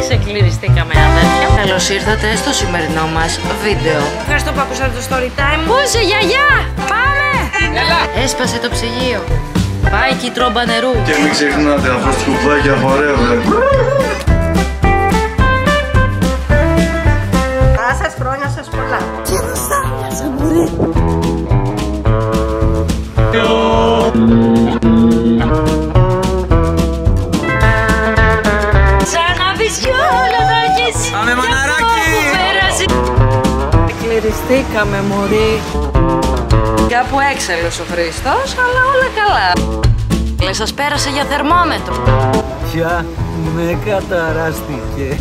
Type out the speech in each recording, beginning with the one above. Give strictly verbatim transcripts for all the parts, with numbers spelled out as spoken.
Ξεκληριστήκαμε, αδέρφια. Καλώς ήρθατε στο σημερινό μας βίντεο. Ευχαριστώ που ακούσατε το story time. Πού είσαι, γιαγιά! Πάμε! Έλα! Έσπασε το ψυγείο. Πάει και η τρόμπα νερού. Και μην ξεχνάτε, από σκουφλάκια forever. Γεια σας, χρόνια σας πολλά. Τι νοστάλγιασα, μωρέ. Πάμε, μαναράκι! Κληριστήκαμε, μωρί. Κάπου έξαλλος ο Χρήστος, αλλά όλα καλά. Λες, σας πέρασε για θερμόμετρο. Πια με καταράστηκε.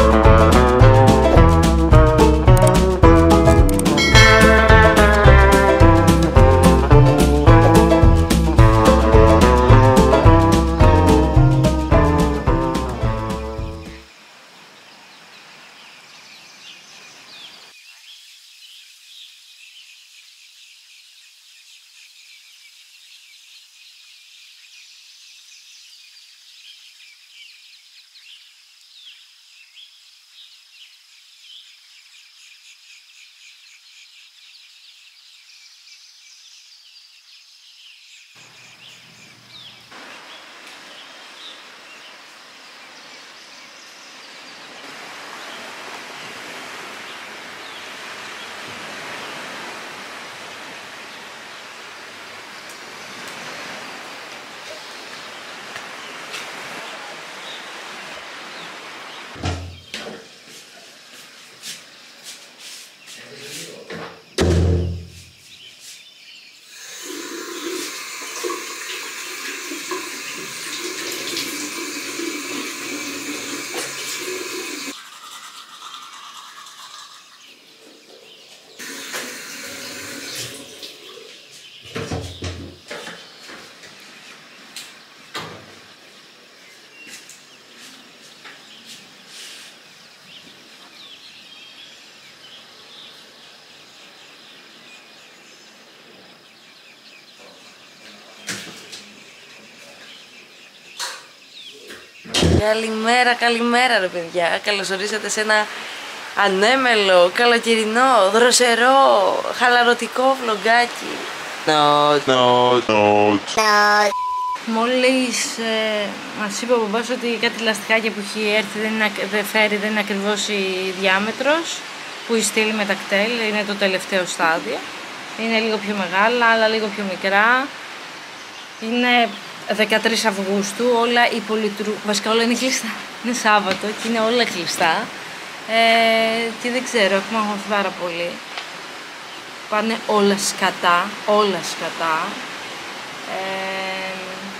Καλημέρα, καλημέρα ρε παιδιά. Καλώς ορίσατε σε ένα ανέμελο, καλοκαιρινό, δροσερό, χαλαρωτικό βλογκάκι. Not, not, not. Μόλις ε, μας είπε ο μπαμπάς ότι κάτι λαστιχάκια που έχει έρθει δεν, είναι, δεν φέρει, δεν είναι ακριβώς η διάμετρος που η στείλει με τα κτέλ, είναι το τελευταίο στάδιο. Είναι λίγο πιο μεγάλα, άλλα λίγο πιο μικρά. Είναι δεκατρείς Αυγούστου, όλα υπολειτρού... Βασικά όλα είναι κλειστά. Είναι Σάββατο και είναι όλα κλειστά. Ε, και δεν ξέρω, έχουμε αγχωθεί πάρα πολύ. Πάνε όλα σκατά, όλα σκατά. Ε,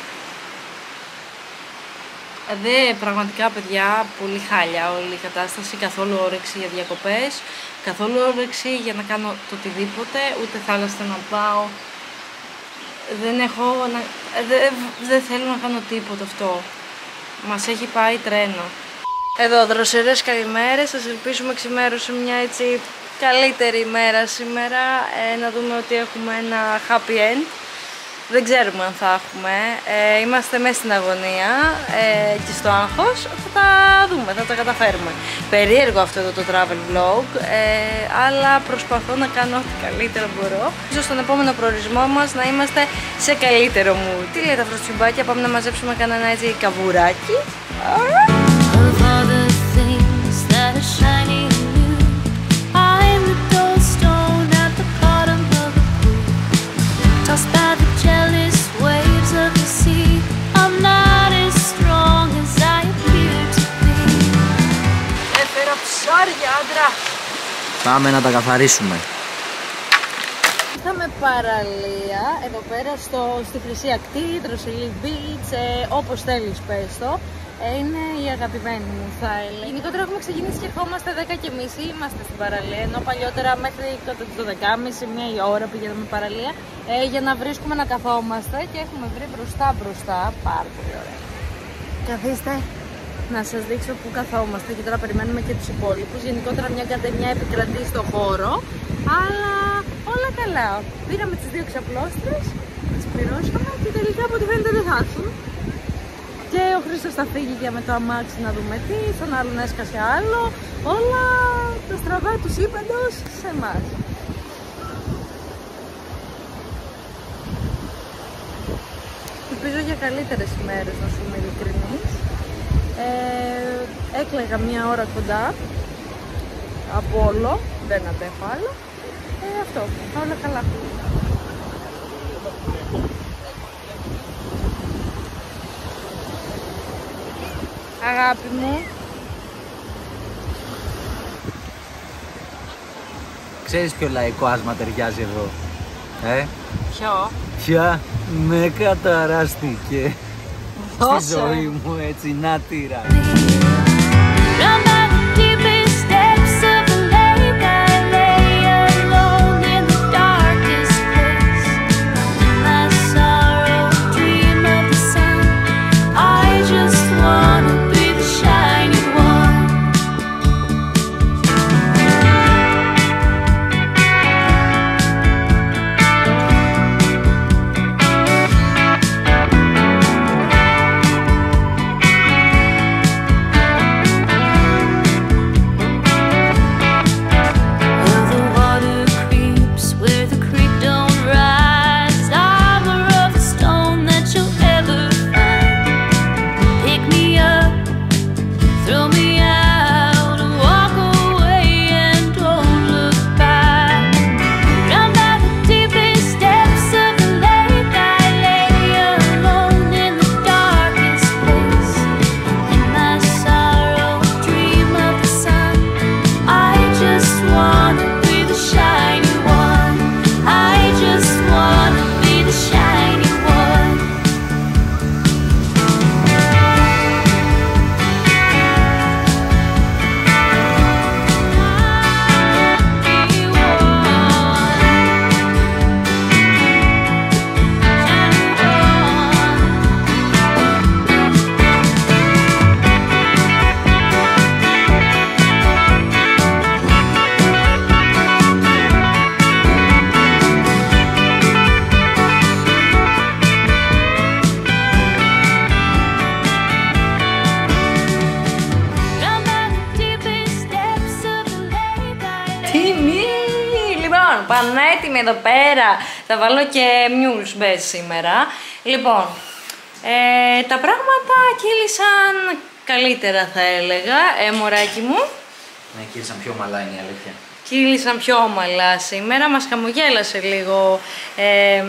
δε, πραγματικά παιδιά, πολύ χάλια όλη η κατάσταση, καθόλου όρεξη για διακοπές, καθόλου όρεξη για να κάνω το οτιδήποτε, ούτε θάλασσα να πάω. Δεν έχω, δεν δε θέλω να κάνω τίποτα αυτό. Μας έχει πάει τρένο. Εδώ, δροσερές καλημέρες, σας ελπίσουμε ξημέρωσε μια έτσι καλύτερη ημέρα σήμερα. Ε, να δούμε ότι έχουμε ένα happy end. Δεν ξέρουμε αν θα έχουμε. Ε, είμαστε μέσα στην αγωνία ε, και στο άγχος. Θα τα δούμε, θα τα καταφέρουμε. Περίεργο αυτό εδώ το travel vlog, ε, αλλά προσπαθώ να κάνω ό,τι καλύτερο μπορώ. Ίσως στον επόμενο προορισμό μας να είμαστε σε καλύτερο mood. Τι λέτε αυτοτσιμπάκια, πάμε να μαζέψουμε κανένα έτσι καβουράκι. Ψάρια, άντρα! Πάμε να τα καθαρίσουμε. Είχαμε παραλία εδώ πέρα στο, στη Χρυσή Ακτή, Δροσελή Beach, ε, όπως θέλεις πες το. Ε, είναι η αγαπημένη μου, θα έλεγα. Γενικότερα έχουμε ξεκινήσει και ερχόμαστε δέκα και μισή, είμαστε στην παραλία, ενώ παλιότερα μέχρι το δέκα και μισή, μία η ώρα πηγαίναμε παραλία, ε, για να βρίσκουμε να καθόμαστε και έχουμε βρει μπροστά μπροστά, πάρα πολύ ωραία. Καθίστε να σας δείξω που καθόμαστε και τώρα περιμένουμε και τους υπόλοιπους. Γενικότερα μια καντεμιά επικρατεί στο χώρο, αλλά όλα καλά. Πήραμε τις δύο ξαπλώστρες, τις πληρώσαμε και τελικά από ό,τι φαίνεται δεν θα έρθουν. Και ο Χρήστος θα φύγει για με το αμάξι να δούμε τι, στον άλλον έσκασε άλλο. Όλα τα στραβά του ύπαντος σε εμάς. Ελπίζω για καλύτερες ημέρες, να σου είμαι ειλικρινής. Ε, έκλαιγα μία ώρα κοντά από όλο, δεν αντέχω άλλο. Ε, αυτό, όλα καλά. Αγάπη μου. Ξέρεις ποιο λαϊκό άσμα ταιριάζει εδώ, ε? Ποιο? Πια με καταράστηκε. Δώσε. Στη ζωή μου έτσι να τύρα. Πανέτοιμη εδώ πέρα. Θα βάλω και μιούλς μπες σήμερα. Λοιπόν, ε, τα πράγματα κύλησαν καλύτερα θα έλεγα, ε, μωράκι μου. Ναι, κύλησαν πιο ομαλά είναι η αλήθεια. Κύλησαν πιο ομαλά σήμερα, μας χαμογέλασε λίγο. Ε,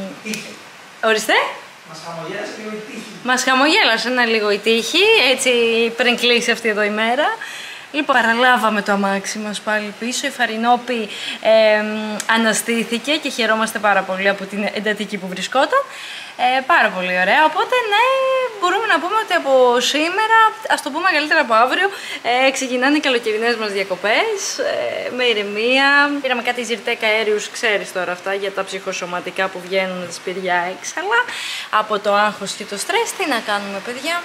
ορίστε. Μας χαμογέλασε λίγο η τύχη. Μας χαμογέλασε ένα λίγο η τύχη, έτσι πριν κλείσει αυτή εδώ η μέρα. Λοιπόν, παραλάβαμε το αμάξι μας πάλι πίσω, η Φαρινόπη ε, αναστήθηκε και χαιρόμαστε πάρα πολύ από την εντατική που βρισκόταν. Ε, πάρα πολύ ωραία, οπότε ναι, μπορούμε να πούμε ότι από σήμερα, ας το πούμε καλύτερα από αύριο, ε, ξεκινάνε οι καλοκαιρινές μας διακοπές, ε, με ηρεμία. Πήραμε κάτι ζυρτέκ αέριους, ξέρεις τώρα αυτά, για τα ψυχοσωματικά που βγαίνουν τα σπηριά έξαλα, από το άγχος και το στρες. Τι να κάνουμε παιδιά.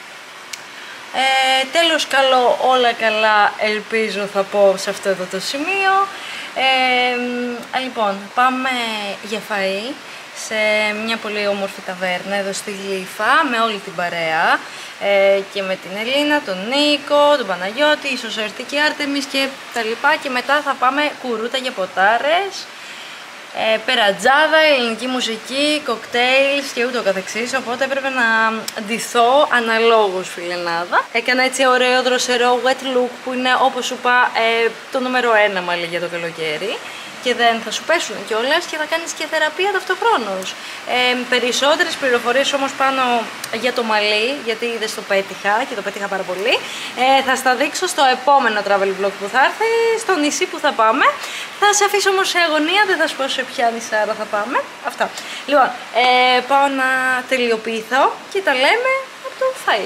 Ε, τέλος καλό, όλα καλά, ελπίζω θα πω σε αυτό εδώ το σημείο. Ε, λοιπόν, πάμε για φαΐ σε μια πολύ όμορφη ταβέρνα εδώ στη Γλύφα με όλη την παρέα ε, και με την Ελίνα, τον Νίκο, τον Παναγιώτη, ίσως έρθει και η Άρτεμις και τα λοιπά, και μετά θα πάμε κουρούτα για ποτάρες. Ε, περατζάδα, ελληνική μουσική, κοκτέιλς και ούτω καθεξής, οπότε έπρεπε να ντυθώ αναλόγως φιλενάδα. Έκανα έτσι ωραίο δροσερό wet look που είναι, όπως σου είπα, ε, το νούμερο ένα μάλλον για το καλοκαίρι. Και δεν θα σου πέσουν κιόλας και θα κάνεις και θεραπεία ταυτοχρόνως. Ε, περισσότερες πληροφορίες όμως πάνω για το μαλλί, γιατί είδες το πέτυχα και το πέτυχα πάρα πολύ, ε, θα στα δείξω στο επόμενο travel vlog που θα έρθει, στο νησί που θα πάμε. Θα σε αφήσω όμως σε αγωνία, δεν θα σου πω σε ποια νησάρα θα πάμε. Αυτά. Λοιπόν, ε, πάω να τελειοποιηθώ και τα λέμε από το φαΐ.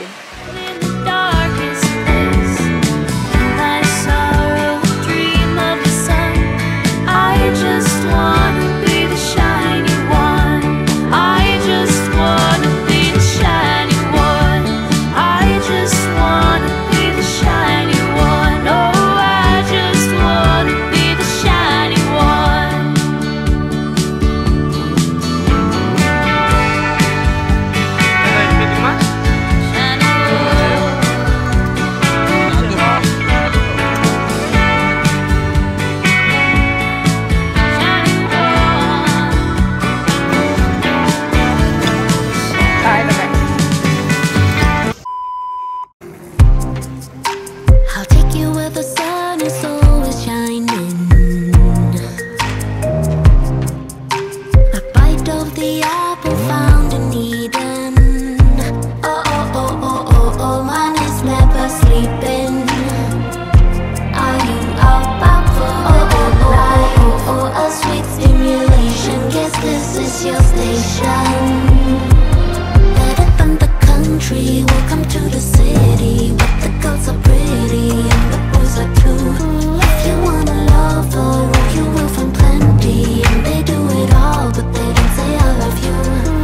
country, welcome to the city. But the girls are pretty and the boys are too. If you want a lover, oh, you will find plenty. And they do it all, but they don't say I love you.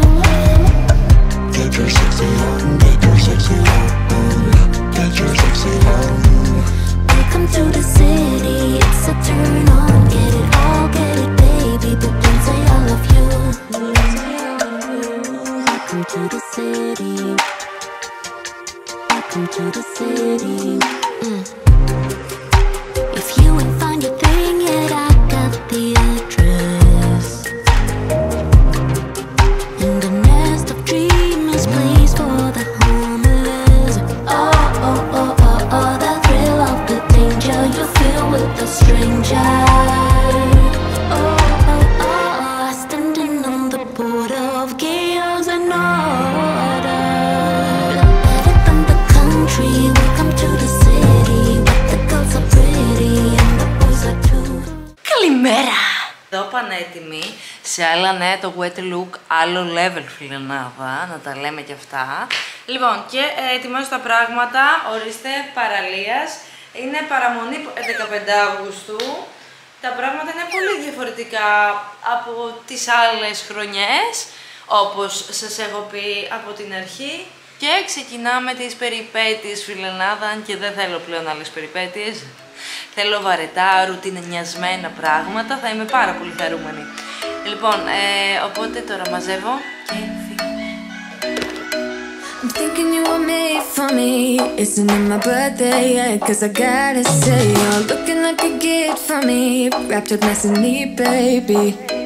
Get your sexy on, get your sexy on, get your sexy on. Welcome to the city, it's a turn on. Get it all, get it baby, but don't say I love you. Welcome to the city. Welcome to the city. Mm. If you ain't find your thing yet, I got the address. And a nest of dreamers, place for the homeless. Oh, oh, oh, oh, oh, the thrill of the danger you feel with a stranger. Oh, oh, oh, oh, standing on the border of chaos and order. Better than the country, welcome to the city. But the girls are pretty and the boys are too. Καλημέρα! Εδώ πανέτοιμοι σε άλλα νέα, το Wet Look, άλλο level φιλενάδα, να τα λέμε και αυτά. Λοιπόν, και ε, ετοιμάζω τα πράγματα, ορίστε, παραλίας. Είναι παραμονή δεκαπέντε Αυγούστου. Τα πράγματα είναι πολύ διαφορετικά από τις άλλες χρονιές, όπως σας έχω πει από την αρχή. Και ξεκινάμε τις περιπέτειες φιλενάδα, αν και δεν θέλω πλέον άλλες περιπέτειες. Θέλω βαρετά, ρουτινιασμένα πράγματα, θα είμαι πάρα πολύ χαρούμενη. Λοιπόν, ε, οπότε τώρα μαζεύω και φύγω. I'm thinking you were made for me. Isn't it my birthday yet? Cause I gotta say, you're looking like a gift for me. Wrapped up nice and neat, baby.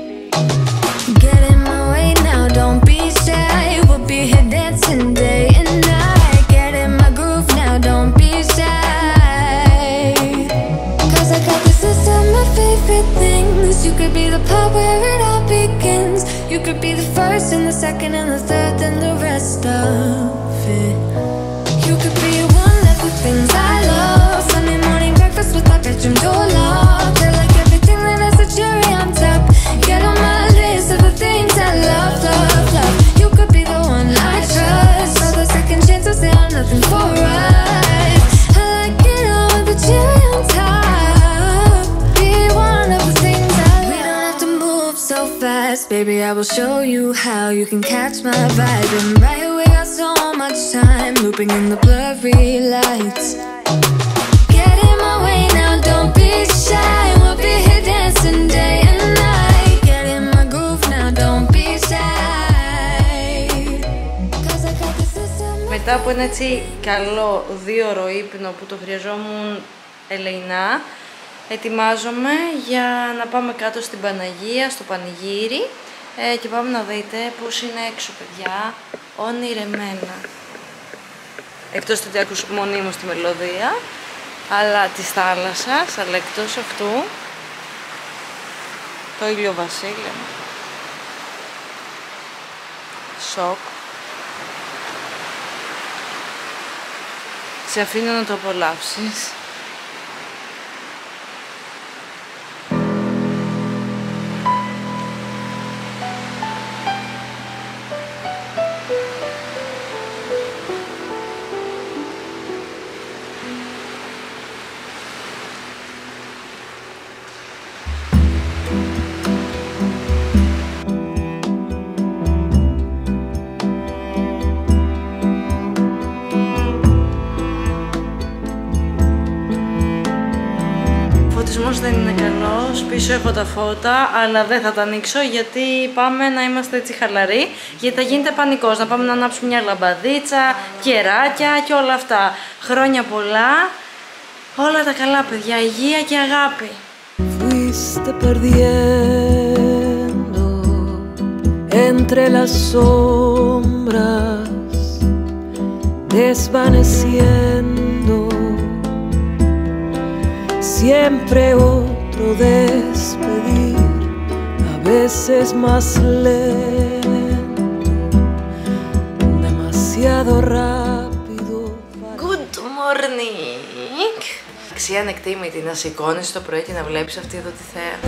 Get in my way now, don't be shy. We'll be here dancing day and night. Get in my groove now, don't be shy. Cause I got this list of my favorite things. You could be the part where it all begins. You could be the first and the second and the third and the rest of it. You could be one of the things I love. Sunday morning breakfast with my bedroom door locked. I like everything that has a cherry on top. Get on my list of the things I love, love, love. You could be the one I trust. All the second chances, they are nothing for us. I like it all with the cherry on top. Be one of the things I love. We don't have to move so fast, baby, I will show you how you can catch my vibe. And right away, got so much time, looping in the blurry lights. Get in my way now, don't be shy. We'll be here dancing day and night. Get in my groove now, don't be shy. Cause I got this system. Μετά από ένα έτσι καλό δύο ώρο ύπνο που το χρειαζόμουν ελεεινά, ετοιμάζομαι για να πάμε κάτω στην Παναγία, στο πανηγύρι, ε, και πάμε να δείτε πώς είναι έξω, παιδιά, ονειρεμένα. Εκτός ότι ακούς μονίμως τη μελωδία, αλλά της θάλασσας, αλλά εκτός αυτού, το ηλιοβασίλεμα. Σοκ. Σε αφήνω να το απολαύσεις. Δεν είναι καλός, πίσω έχω τα φώτα, αλλά δεν θα τα ανοίξω γιατί πάμε να είμαστε έτσι χαλαροί, γιατί θα γίνεται πανικός, να πάμε να ανάψουμε μια λαμπαδίτσα, κεράκια και όλα αυτά. Χρόνια πολλά, όλα τα καλά παιδιά, υγεία και αγάπη. Fuiste perdiendo entre las sombras, desvaneciendo. Siempre otro despedir, a veces más lento, demasiado rápido. Good morning! Αξία ανεκτήμητη να σηκώνεις το πρωί και να βλέπεις αυτή εδώ τη θέα.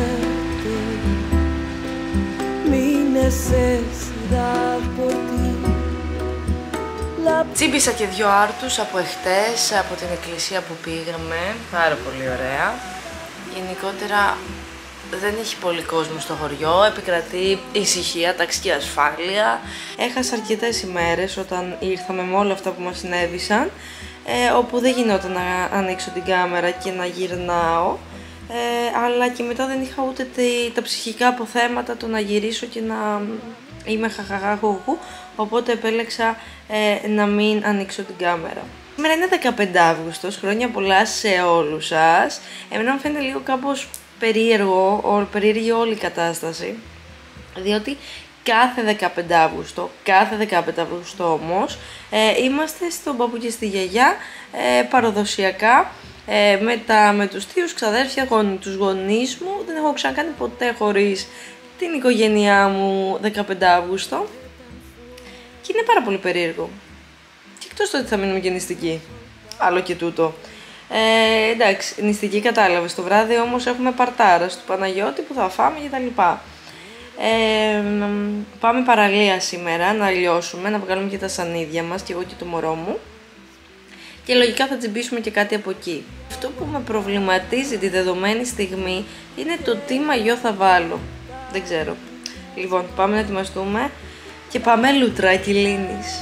Mi necesidad por ti, Τσίμπησα και δύο άρτους από εχτες, από την εκκλησία που πήγαμε. Πάρα πολύ ωραία. Γενικότερα δεν έχει πολύ κόσμο στο χωριό, επικρατεί ησυχία, τάξη και ασφάλεια. Έχασα αρκετές ημέρες όταν ήρθαμε με όλα αυτά που μας συνέβησαν, ε, όπου δεν γινόταν να ανοίξω την κάμερα και να γυρνάω, ε, αλλά και μετά δεν είχα ούτε τη, τα ψυχικά αποθέματα το να γυρίσω και να είμαι χαχαχαχουχου, οπότε επέλεξα ε, να μην ανοίξω την κάμερα. Σήμερα είναι δεκαπέντε Αυγούστος, χρόνια πολλά σε όλους σας. Εμένα μου φαίνεται λίγο κάπως περίεργο, περίεργη όλη η κατάσταση, διότι κάθε δεκαπέντε Αυγούστο, κάθε δεκαπέντε Αυγούστο όμως, ε, είμαστε στον παππού και στη γιαγιά, ε, παραδοσιακά, ε, με, τα, με τους θείους, ξαδέρφια, γονεί, τους γονείς μου. Δεν έχω ξανακάνει ποτέ χωρίς την οικογένειά μου δεκαπέντε Αυγούστο και είναι πάρα πολύ περίεργο. Και εκτός το ότι θα μείνουμε και νηστικοί, άλλο και τούτο. Ε, εντάξει, νηστική κατάλαβες. Το βράδυ όμως έχουμε παρτάρα του Παναγιώτη που θα φάμε και τα λοιπά. Ε, πάμε παραλία σήμερα να λιώσουμε, να βγάλουμε και τα σανίδια μας και εγώ και το μωρό μου. Και λογικά θα τσιμπήσουμε και κάτι από εκεί. Αυτό που με προβληματίζει τη δεδομένη στιγμή είναι το τι μαγιό θα βάλω. Δεν ξέρω. Λοιπόν, πάμε να ετοιμαστούμε και πάμε λουτράκι λίνης.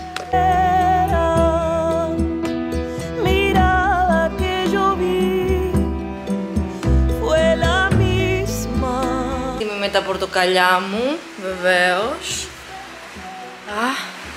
Με τα πορτοκαλιά μου, βεβαίως. Α.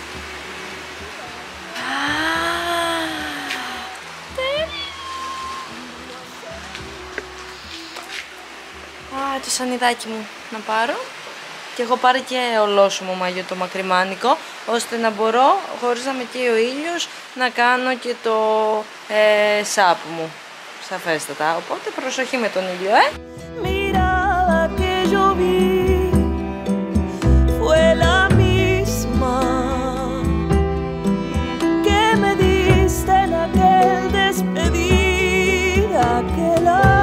Α, το σανιδάκι μου να πάρω. Και έχω πάρει και ολόσωμο μαγιό το μακριμάνικο, ώστε να μπορώ, χωρίς να με καίει ο ήλιος, να κάνω και το ε, σάπ μου. Σαφέστατα. Οπότε προσοχή με τον ήλιο, ε! Yo vi fue la misma que me diste en aquel despedir, aquel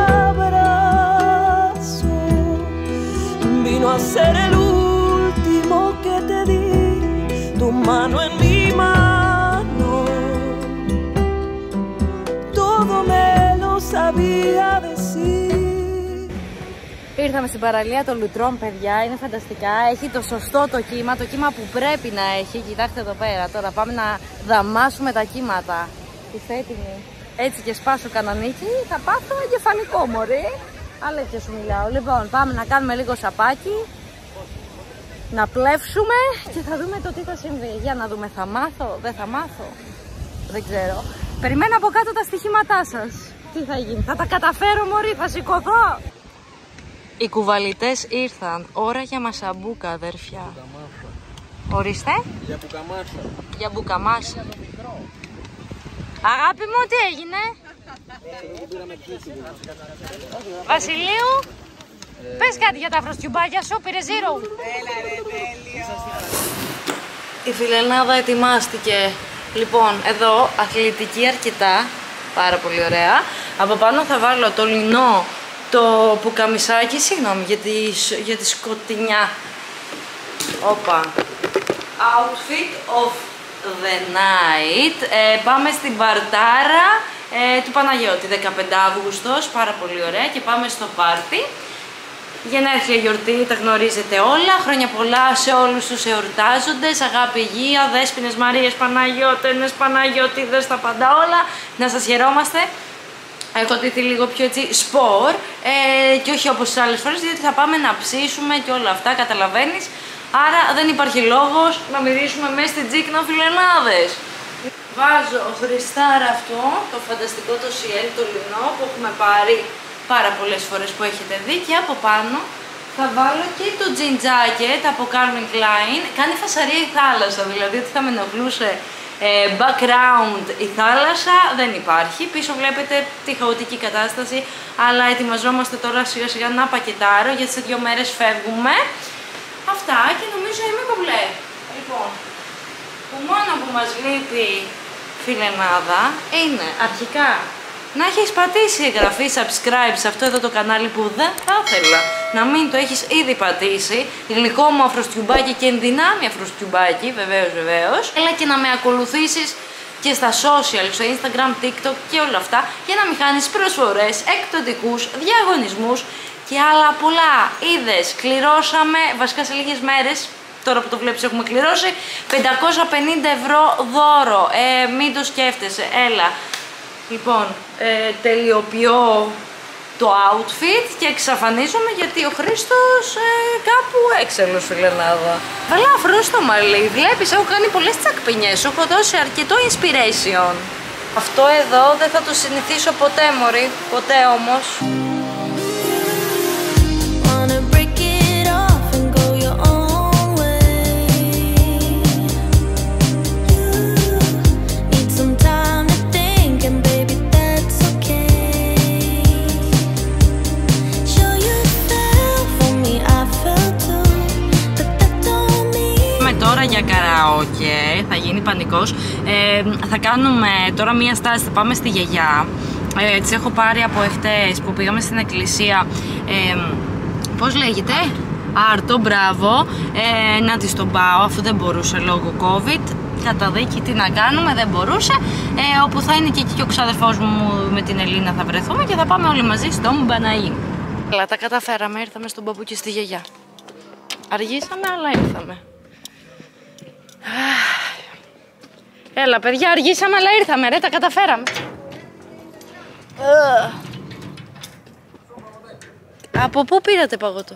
abrazo vino a ser el último que te di, tu mano en mi mano, todo me lo sabía decir. Ήρθαμε στην παραλία των Λουτρών, παιδιά, είναι φανταστικά, έχει το σωστό το κύμα, το κύμα που πρέπει να έχει. Κοιτάξτε εδώ πέρα, τώρα πάμε να δαμάσουμε τα κύματα. Είστε έτοιμοι? Έτσι και σπάσω κανονίκι, θα πάθω εγκεφαλικό, μωρή. Αλήθεια σου μιλάω. Λοιπόν, πάμε να κάνουμε λίγο σαπάκι, να πλεύσουμε και θα δούμε το τι θα συμβεί. Για να δούμε, θα μάθω, δεν θα μάθω, δεν ξέρω. Περιμένω από κάτω τα στοιχήματά σας. Τι θα γίνει, θα τα καταφέρω, μωρή, θα σηκωθώ. Οι κουβαλητές ήρθαν. Ώρα για μασαμπούκα, αδέρφια. Ορίστε. Για μπουκαμάσα. Για μπουκαμάσα. Αγάπη μου, τι έγινε? Βασιλείου, ε... πες κάτι για τα φροστιουμπάκια σου, πήρε ζύρο. Έλα ρε, τέλειο. Η φιλενάδα ετοιμάστηκε. Λοιπόν, εδώ αθλητική αρκετά. Πάρα πολύ ωραία. Από πάνω θα βάλω το λινό, το πουκαμισάκι, συγγνώμη για τη, για τη σκοτεινιά. Όπα. Outfit of the night. Ε, πάμε στην παρτάρα ε, του Παναγιώτη, δεκαπέντε Αυγούστος, πάρα πολύ ωραία, και πάμε στο πάρτι. Γενέθλια, γιορτή, τα γνωρίζετε όλα. Χρόνια πολλά σε όλους τους εορτάζοντες. Αγάπη, υγεία, Δέσποινες, Μαρίες, Παναγιώτενες, Παναγιώτηδες, τα πάντα όλα. Να σας χαιρόμαστε. Έχω ντυθεί λίγο πιο έτσι σπορ ε, και όχι όπως τις άλλες φορές, διότι θα πάμε να ψήσουμε και όλα αυτά, καταλαβαίνεις. Άρα δεν υπάρχει λόγος να μυρίσουμε μέσα στην τζίκνα, φιλενάδες. Βάζω χριστάρα αυτό, το φανταστικό το σιέλ, το λινό που έχουμε πάρει πάρα πολλές φορές που έχετε δει, και από πάνω θα βάλω και το jean jacket από Calvin Klein. Κάνει φασαρία η θάλασσα, δηλαδή ότι θα με ενοχλούσε ε, background η θάλασσα, δεν υπάρχει. Πίσω βλέπετε τη χαοτική κατάσταση, αλλά ετοιμαζόμαστε τώρα σιγά σιγά να πακετάρω, γιατί σε δύο μέρες φεύγουμε. Αυτά, και νομίζω είμαι κομπλέ. Λοιπόν, το μόνο που μας λείπει, φιλενάδα, είναι αρχικά να έχεις πατήσει εγγραφή, subscribe σε αυτό εδώ το κανάλι που δεν θα ήθελα να μην το έχεις ήδη πατήσει. Γλυκό μου αφροστιουμπάκι και ενδυνάμει αφροστιουμπάκι, βεβαίως βεβαίως. Έλα και να με ακολουθήσεις και στα social, στο Instagram, TikTok και όλα αυτά, για να μην χάνεις προσφορές, εκπτωτικούς, διαγωνισμούς και άλλα πολλά. Είδες, κληρώσαμε, βασικά σε λίγες μέρες, τώρα που το βλέπεις έχουμε κληρώσει, πεντακόσια πενήντα ευρώ δώρο. Ε, μην το σκέφτεσαι, έλα. Λοιπόν, ε, τελειοποιώ το outfit και εξαφανίζομαι γιατί ο Χρήστος ε, κάπου έξαλλος, φιλενάδα. Βαλά αφρό στο μαλλί, βλέπεις, έχω κάνει πολλές τσακπινιές, σου έχω δώσει αρκετό inspiration. Αυτό εδώ δεν θα το συνηθίσω ποτέ, μωρή, ποτέ όμως. Για καραόκε, θα γίνει πανικός. Ε, θα κάνουμε τώρα μία στάση, θα πάμε στη γιαγιά. Ε, τις έχω πάρει από εχθές που πήγαμε στην εκκλησία. Ε, πώς λέγεται? Άρτο, μπράβο. Ε, να της τον πάω αφού δεν μπορούσε λόγω COVID. Κατά δίκη τι να κάνουμε, δεν μπορούσε. Ε, όπου θα είναι και εκεί και ο ξαδερφός μου με την Ελίνα θα βρεθούμε και θα πάμε όλοι μαζί στον Μπαναή. Αλλά τα καταφέραμε, ήρθαμε στον παππού και στη γιαγιά. Αργήσαμε αλλά ήρθαμε. Έλα παιδιά, αργήσαμε αλλά ήρθαμε ρε, τα καταφέραμε. Από πού πήρατε παγωτό?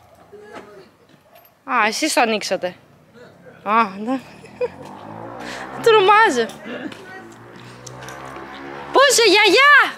Α, εσείς το ανοίξατε. Α, ναι. Τρομάζω. Πού είσαι γιαγιά?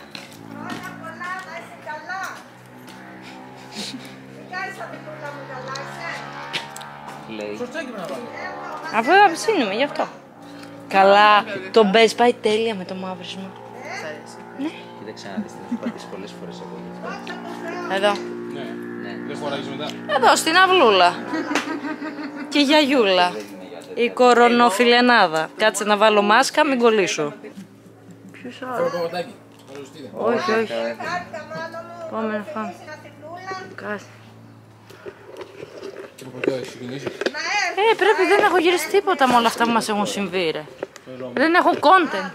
Αφού θα ψήνουμε, γι' αυτό. Καλά, το μπες πάει τέλεια με το μαύρισμα. Ναι. Κοίταξε να δεις, την έχω πατήσει πολλές φορές εγώ. Εδώ. Ναι, δεν χωράγεις μετά. Εδώ, στην αυλούλα. Και γιαγιούλα. Η κορονοφιλενάδα. Κάτσε να βάλω μάσκα, μην κολλήσω. Ποιος άλλος? Όχι, όχι. Πάμε να φάμε. Κάτσε. Ε, πρέπει, δεν έχω γυρίσει τίποτα με όλα αυτά που μας έχουν συμβεί, ρε. Δεν έχω content.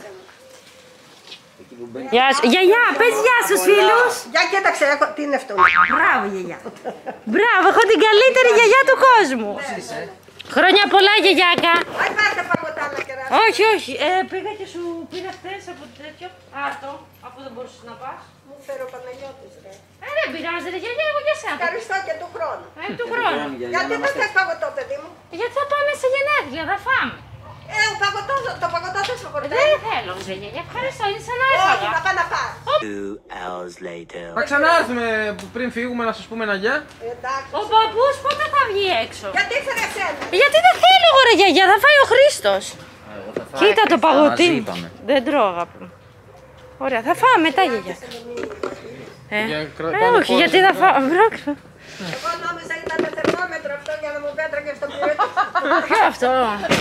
Γεια σου. Γιαγιά, πες γεια στους φίλους. Για κοίταξε, έχω... τι είναι αυτό? Μπράβο, γιαγιά. Μπράβο, έχω την καλύτερη γιαγιά του κόσμου. Χρόνια πολλά, γιαγιάκα. Όχι, πάρτε παγωτά να κεράσω. Όχι, όχι. Ε, πήγα και σου πήρα χτες από τέτοιο άρτο, αφού δεν μπορούσες να πας. Μου φέρω ο Παναγιώτης, ρε. Ε, δεν πειράζει, ρε γιαγιά, εγώ για σένα. Ευχαριστώ και του χρόνου. Ε, του χρόνου. Γιατί δεν θες παγωτό, παιδί μου? Γιατί θα πάμε σε γενέθλια, θα φάμε. Ε, ο παγωτό, το παγωτό δεν σου χορτάει. Δεν θέλω, ρε γιαγιά, ευχαριστώ, είναι σαν να Όχι, έφαγα. θα πάω να πας. Θα ξανάρθουμε πριν φύγουμε να σας πούμε ένα γεια. Εντάξει. Ο παππούς πότε θα βγει έξω? Γιατί έφερε εσένα? Γιατί δεν θέλω εγώ, ρε γιαγιά, θα φάει ο Χρήστος. Κοίτα το παγωτί. Δεν τρώω, αγάπη μου. Ωραία, θα φάμε μετά, γιαγιά. Ε, ε όχι, γιατί θα φάω. Εγώ νόμιζα ήταν θερμόμετρο αυτό για να μου πέτραγε στο πυρετό. Αυτό.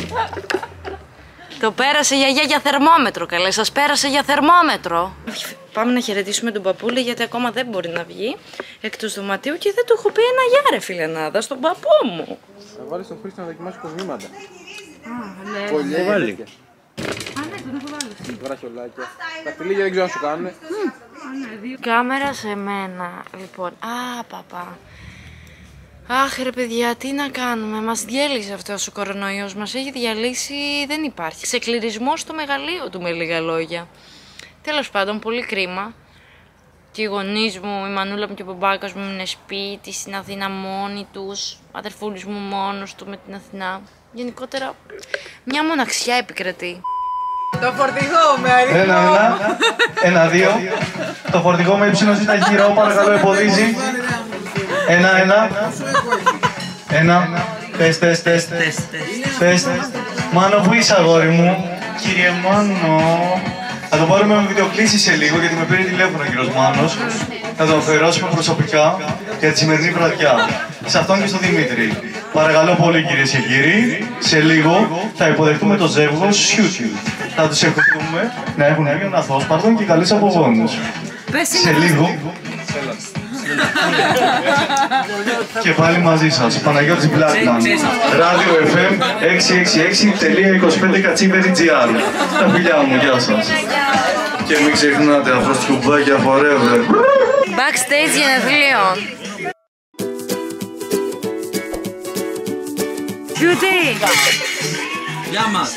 Το πέρασε η γιαγιά για θερμόμετρο, καλέ. Σας πέρασε για θερμόμετρο. Πάμε να χαιρετήσουμε τον παππούλη γιατί ακόμα δεν μπορεί να βγει εκτός δωματίου και δεν του έχω πει ένα γεια, ρε φιλενάδα, στον παππού μου. Θα βάλεις τον Χρήστο να δοκιμάσει κοσμήματα. Α, ναι. Πολιά και τέτοια. Α, ναι, τον έχω βάλει. Βραχιολάκια. Τα φιλίγια δεν ξέρω αν σου κάνουν. Κάμερα σε μένα, λοιπόν. Α, παπά. Αχ, ρε παιδιά, τι να κάνουμε. Μας διέλυσε αυτός ο κορονοϊός. Μας έχει διαλύσει, δεν υπάρχει. Ξεκληρισμός στο μεγαλείο του, με λίγα λόγια. Τέλος πάντων, πολύ κρίμα. Και οι γονείς μου, η μανούλα μου και ο μπαμπάκας μου είναι σπίτι, στην Αθήνα μόνοι τους. Ο αδερφούλης μου μόνος του με την Αθηνά. Γενικότερα, μια μοναξιά επικρατεί. Το φορτηγό με αριθμό. Ένα, ένα, ένα, δύο. Το φορτηγό με ύψινο ζήτα γύρω, παρακαλώ, εμποδίζει. Ένα, ένα. Ένα. Τεστ, τεστ, τεστ. Τεστ. Μάνο, πού είσαι, αγόρι μου? Κύριε Μάνο. Θα το πάρουμε με βιντεοκλήση σε λίγο, γιατί με πήρε τηλέφωνο ο κύριος Μάνος. Θα το αφιερώσουμε προσωπικά για τη σημερινή βραδιά. Σε αυτόν και στο Δημήτρη. Παρακαλώ πολύ, κυρίες και κύριοι, σε λίγο θα υποδεχτούμε το ζεύγος YouTube. Θα τους ευχηθούμε να έχουν έβγαινο αθόσπαρτον και καλούς απογόνους. Σε λίγο. Και πάλι μαζί σας, Παναγιώτης Blackman, ράδιο εφ εμ εξακόσια εξήντα έξι τελεία είκοσι πέντε κατσίμερι τζι αρ. Τα φιλιά μου, γεια σας. Και μην ξεχνάτε, αφροστιουμπάκια forever. Backstage γενεθλίων. Beauty! Γεια μας!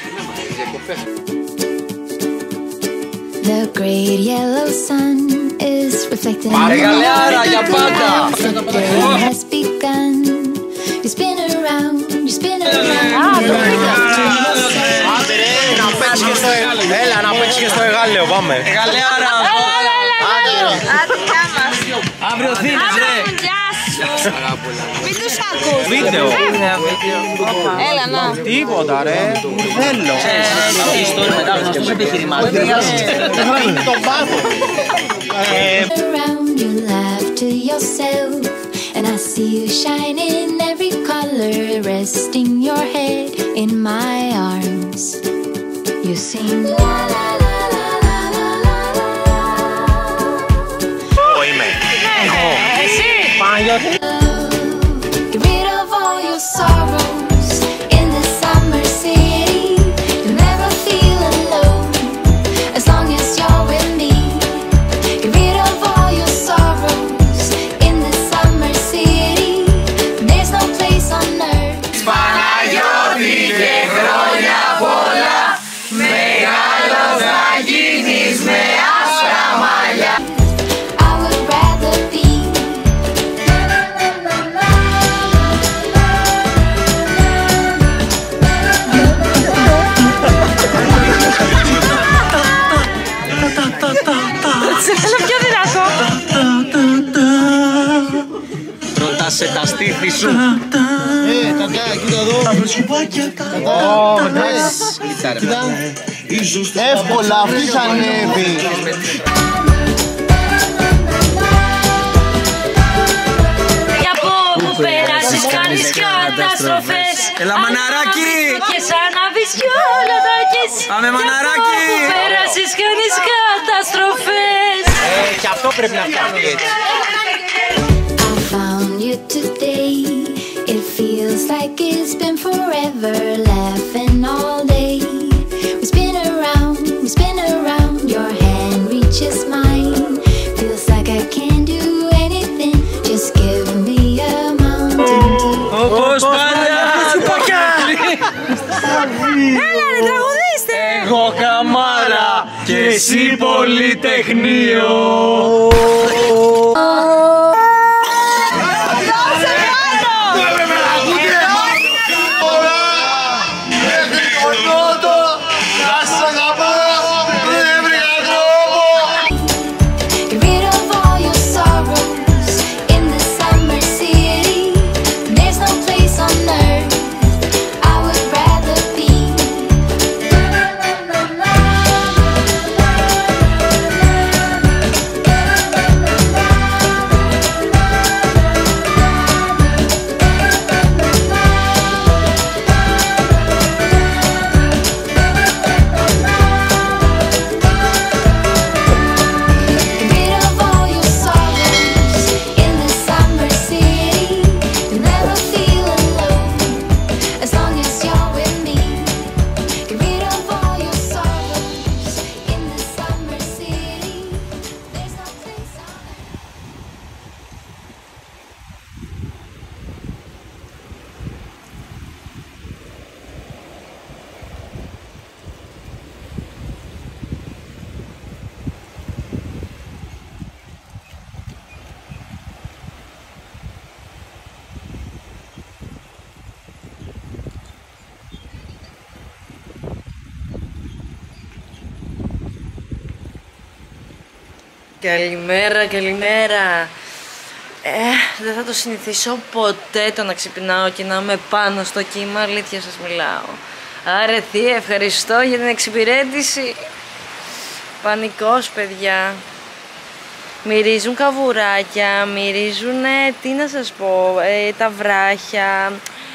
The great yellow sun is reflecting on the the day has begun. You spin around, you spin around. Άντε ρε, να παίξεις και στο εγάλιο. Έλα, να παίξεις και στο εγάλιο, πάμε. Εγαλιάρα! Άντε, γεια μας. Αύριο δίνεις, ρε! Μην τους ακούς. Βίντεο. Έλα, να. Τίποτα ρε, θέλω. Αυτή η ιστορία μετά, και πώς επιχειρημάτια. Τον πάθο. Around you laugh to yourself, and I see you shine in every color, resting your head in my arms. You sing la la la la la la la la. Εγώ είμαι. Εγώ. Εσύ! Παναγιώτη. Get rid of all your sorrows in the summer city. You'll never feel alone as long as you're with me. Get rid of all your sorrows in the summer city. There's no place on earth. Παναγιώτη και χρόνια πολλά, μεγάλος να γίνεις με άσπρα μαλλιά. I would rather be Θέλω πιο δυνατό. Ρωτάσαι τα στήθη σου. Ε, κατά, κοίτα εδώ. Τα φρεσκουπάκια. Ω, εντάξει. Κοίτα. Εύκολα, αυτή θα ανέβει. Για από όπου περάσεις κάνεις καταστροφές. Έλα μαναράκι! Και σαν να βρεις κιόλατακες. Πάμε μαναράκι! Για από όπου περάσεις κάνεις καταστροφές. Ε, και αυτό πρέπει να φτιάχνει έτσι. I found you today. It feels like it's been forever, laughing all day. We spin around, we spin around. Your hand reaches mine. Feels like I can't do anything. Just give me a mountain to Όπως πάντα! Έλα ρε τραγουδίστε. Εγώ καμάρα και εσύ πολυτεχνείο. get rid of all your sorrows in the summer city. There's no place on earth I would rather be. Get rid of all your sorrows in the summer city. You'll never feel alone as long as you're with me. Get rid of all your sorrows in the summer city. There's no place on earth. Καλημέρα, καλημέρα. Ε, δεν θα το συνηθίσω ποτέ το να ξυπνάω και να είμαι πάνω στο κύμα, αλήθεια σας μιλάω. Άρε θεία, ευχαριστώ για την εξυπηρέτηση. Πανικός, παιδιά. Μυρίζουν καβουράκια, μυρίζουν, τι να σας πω, ε, τα βράχια.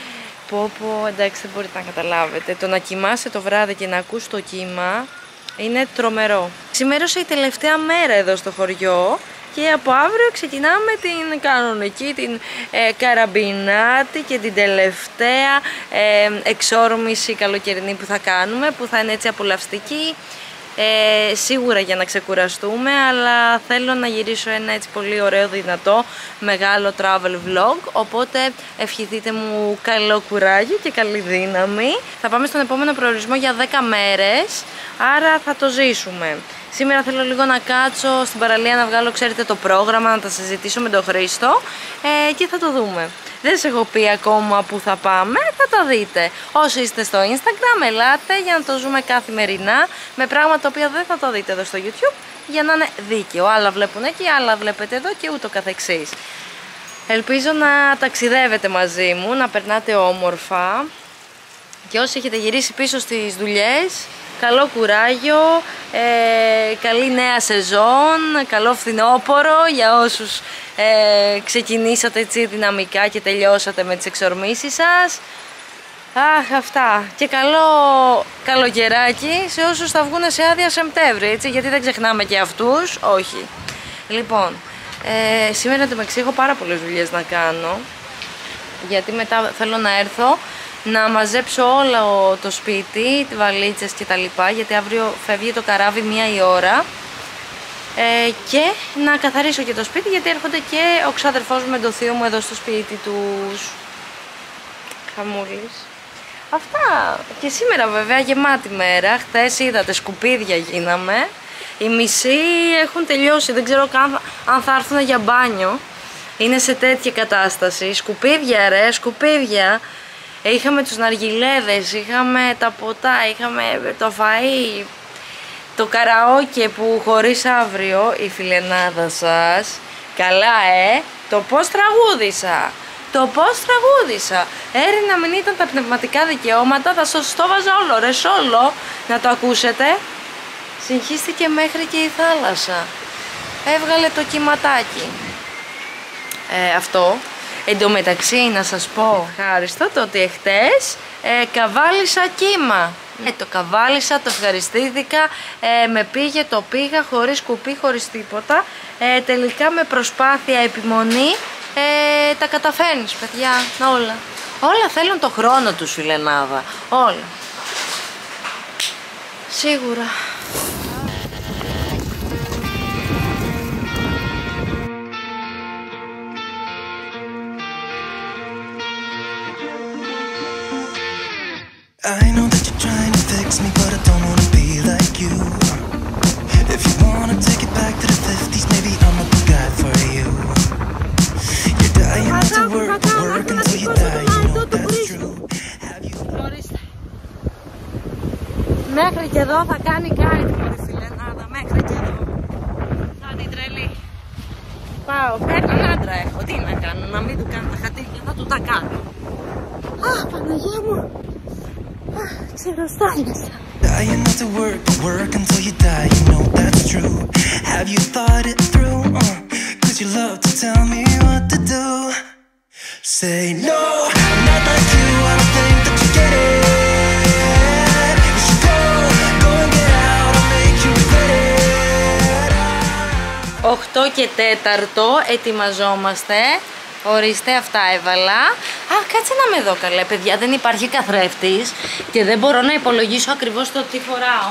Πω πω, εντάξει, δεν μπορείτε να καταλάβετε. Το να κοιμάσαι το βράδυ και να ακούς το κύμα είναι τρομερό. Σημέρωσε η τελευταία μέρα εδώ στο χωριό και από αύριο ξεκινάμε την κανονική, την ε, καραμπινάτη και την τελευταία ε, εξόρμηση καλοκαιρινή που θα κάνουμε, που θα είναι έτσι απολαυστική. Ε, σίγουρα για να ξεκουραστούμε, αλλά θέλω να γυρίσω ένα έτσι πολύ ωραίο, δυνατό, μεγάλο travel vlog, οπότε ευχηθείτε μου καλό κουράγιο και καλή δύναμη. Θα πάμε στον επόμενο προορισμό για δέκα μέρες, άρα θα το ζήσουμε. Σήμερα θέλω λίγο να κάτσω στην παραλία να βγάλω, ξέρετε, το πρόγραμμα, να τα συζητήσω με τον Χρήστο ε, και θα το δούμε. Δεν σας έχω πει ακόμα που θα πάμε, θα τα δείτε. Όσοι είστε στο Instagram, ελάτε για να το ζούμε καθημερινά, με πράγματα τα οποία δεν θα το δείτε εδώ στο YouTube, για να είναι δίκαιο. Άλλα βλέπουν εκεί, άλλα βλέπετε εδώ και ούτω καθεξής. Ελπίζω να ταξιδεύετε μαζί μου, να περνάτε όμορφα και όσοι έχετε γυρίσει πίσω στις δουλειές, καλό κουράγιο, ε, καλή νέα σεζόν, καλό φθινόπωρο για όσους ε, ξεκινήσατε έτσι δυναμικά και τελειώσατε με τις εξορμήσεις σας. Αχ, αυτά. Και καλό καλοκαιράκι σε όσους θα βγουν σε άδεια Σεπτέμβρη, έτσι, γιατί δεν ξεχνάμε και αυτούς, όχι. Λοιπόν, ε, σήμερα το μεταξύ έχω πάρα πολλές δουλειές να κάνω, γιατί μετά θέλω να έρθω να μαζέψω όλο το σπίτι, βαλίτσες και τα λοιπά, γιατί αύριο φεύγει το καράβι μία η ώρα, ε, και να καθαρίσω και το σπίτι, γιατί έρχονται και ο ξάδερφός μου με το θείο μου εδώ στο σπίτι τους. Χαμούλης. Αυτά. Και σήμερα βέβαια γεμάτη μέρα. Χθες είδατε, σκουπίδια γίναμε. Οι μισοί έχουν τελειώσει, δεν ξέρω καν αν θα έρθουν για μπάνιο. Είναι σε τέτοια κατάσταση. Σκουπίδια ρε, σκουπίδια. Είχαμε τους ναργιλέδες, είχαμε τα ποτά, είχαμε το φαΐ, το καραόκε που χωρίς αύριο, η φιλενάδα σας. Καλά ε, το πώς τραγούδισα, το πώς τραγούδισα. Έρη να μην ήταν τα πνευματικά δικαιώματα, θα σας το βάζα όλο ρε σόλο, να το ακούσετε. Συγχύστηκε μέχρι και η θάλασσα, έβγαλε το κυματάκι. Ε, αυτό. Εν τω μεταξύ να σας πω ευχάριστο το ότι εχθές ε, καβάλισα κύμα. Ε, το καβάλισα, το ευχαριστήθηκα, ε, με πήγε, το πήγα χωρίς κουπί, χωρίς τίποτα. Ε, τελικά με προσπάθεια, επιμονή, ε, τα καταφέρνεις παιδιά, όλα. Όλα θέλουν το χρόνο τους φιλενάδα, όλα. Σίγουρα. I know that you're trying to fix me, but I don't wanna be like you. If you wanna take it back to the fifties, maybe I'm a good guy for you. You're dying not to work, work until you die, you know that's true. Have you... Μέχρι και εδώ θα κάνει κάτι, μωρή φιλενάδα, μέχρι και εδώ. Θα την τρελή. Πάω, έναν άντρα έχω, τι να κάνω, να μην του κάνω τα χατήρια, θα του τα κάνω. Αχ, Παναγία μου. Dying not to work, work until you die, you know that's true. Have you thought it through? Uh, Cause you love to tell me what to do. Say no, I'm not like you, I don't think that you get it. You should go, go and get out, I'll make you regret it. οκτώ και τέταρτο, ετοιμαζόμαστε. Ορίστε, αυτά έβαλα. Α, κάτσε να με δω καλέ παιδιά, δεν υπάρχει καθρέφτης και δεν μπορώ να υπολογίσω ακριβώς το τι φοράω.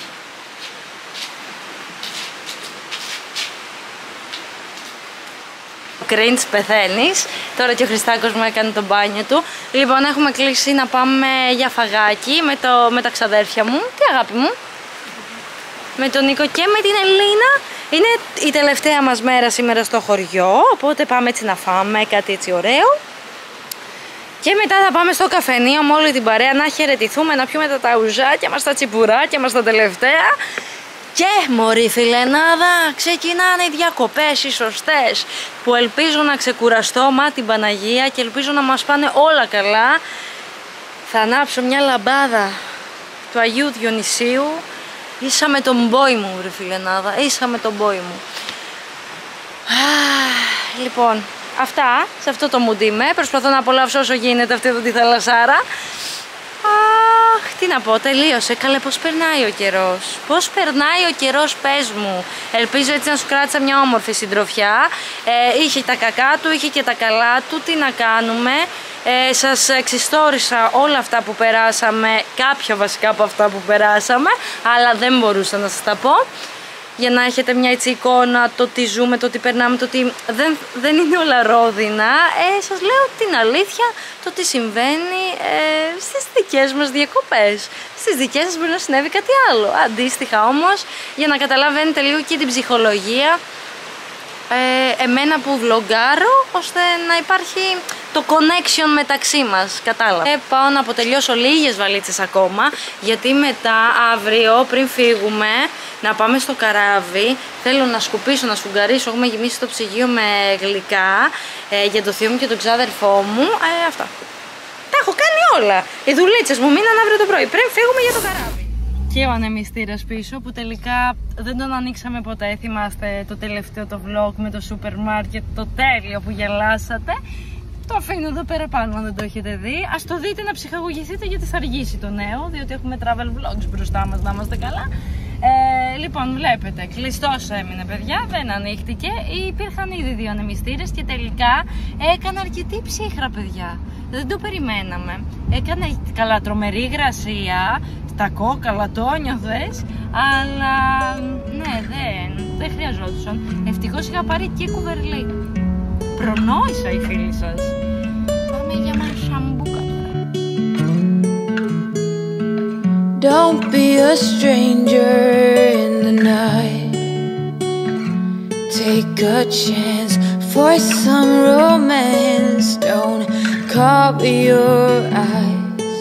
Cringe, πεθαίνεις. Τώρα και ο Χριστάκος μου έκανε το μπάνιο του. Λοιπόν, έχουμε κλείσει να πάμε για φαγάκι με, το, με τα ξαδέρφια μου. Τι αγάπη μου? Με τον Νίκο και με την Ελίνα. Είναι η τελευταία μας μέρα σήμερα στο χωριό, οπότε πάμε έτσι να φάμε κάτι έτσι ωραίο. Και μετά θα πάμε στο καφενείο με όλη την παρέα να χαιρετηθούμε, να πιούμε τα ταουζάκια μας, τα τσιπουράκια μας τα τελευταία. Και μωρή φιλενάδα, ξεκινάνε οι διακοπές οι σωστές, που ελπίζω να ξεκουραστώ, μα την Παναγία, και ελπίζω να μας πάνε όλα καλά. Θα ανάψω μια λαμπάδα του Αγίου Διονυσίου. Ίσα με τον μπόι μου ρε φιλενάδα, ίσα με τον μπόι μου. Α, λοιπόν, αυτά, σε αυτό το mood είμαι. Προσπαθώ να απολαύσω όσο γίνεται αυτή εδώ τη θαλασσάρα. Αχ, τι να πω, τελείωσε. Καλέ, πώς περνάει ο καιρός. Πώς περνάει ο καιρός, πες μου. Ελπίζω έτσι να σου κράτησα μια όμορφη συντροφιά. Ε, είχε τα κακά του, είχε και τα καλά του. Τι να κάνουμε. Ε, σας εξιστόρισα όλα αυτά που περάσαμε, κάποια βασικά από αυτά που περάσαμε, αλλά δεν μπορούσα να σας τα πω. Για να έχετε μια έτσι εικόνα το τι ζούμε, το τι περνάμε, το τι δεν, δεν είναι όλα ρόδινα. Ε, σας λέω την αλήθεια, το τι συμβαίνει ε, στις δικές μας διακοπές. Στις δικές σας μπορεί να συνέβη κάτι άλλο. Αντίστοιχα όμως, για να καταλαβαίνετε λίγο και την ψυχολογία, ε, εμένα που βλογκάρω, ώστε να υπάρχει το connection μεταξύ μας, κατάλαβα. Ε, πάω να αποτελειώσω λίγες βαλίτσες ακόμα, γιατί μετά αύριο πριν φύγουμε να πάμε στο καράβι, θέλω να σκουπίσω, να σφουγγαρίσω, έχουμε γεμίσει το ψυγείο με γλυκά ε, για το θείο μου και τον ξάδερφό μου, ε, αυτά. Τα έχω κάνει όλα, οι δουλίτσες μου μείναν αύριο το πρωί, πριν φύγουμε για το καράβι. Και ο ανεμιστήρας πίσω που τελικά δεν τον ανοίξαμε ποτέ, θυμάστε το τελευταίο το vlog με το σούπερ μάρκετ, το τέλειο που γελάσατε. Το αφήνω εδώ πέρα πάνω αν δεν το έχετε δει. Ας το δείτε να ψυχαγωγηθείτε γιατί θα αργήσει το νέο, διότι έχουμε travel vlogs μπροστά μας, να είμαστε καλά. Ε, λοιπόν, βλέπετε, κλειστός έμεινε παιδιά, δεν ανοίχτηκε. Υπήρχαν ήδη δύο ανεμιστήρες και τελικά έκανε αρκετή ψύχρα παιδιά. Δεν το περιμέναμε. Έκανε καλά τρομερή υγρασία, τα κόκαλα το νιώθες, αλλά ναι, δεν, δεν χρειαζόντουσαν. Ευτυχώς είχα πάρει και κουβερλί. Προνόησα οι φίλοι σας. Πάμε για μας σαμπούκα τώρα. Don't be a stranger in the night. Take a chance for some romance. Don't cover your eyes.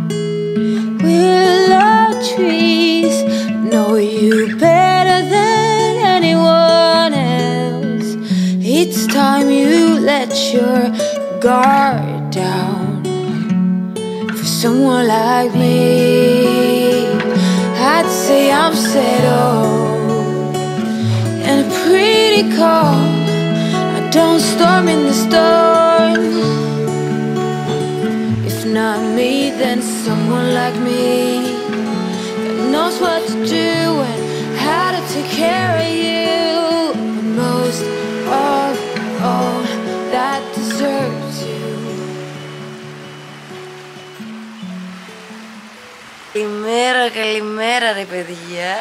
Willow trees know you better than anyone else. It's time you let your guard down for someone like me. I'd say I'm settled and pretty calm. I don't storm in the storm. If not me, then someone like me that knows what to do and how to take care of you. But most of all, that deserves you. Καλημέρα, καλημέρα ρε παιδιά.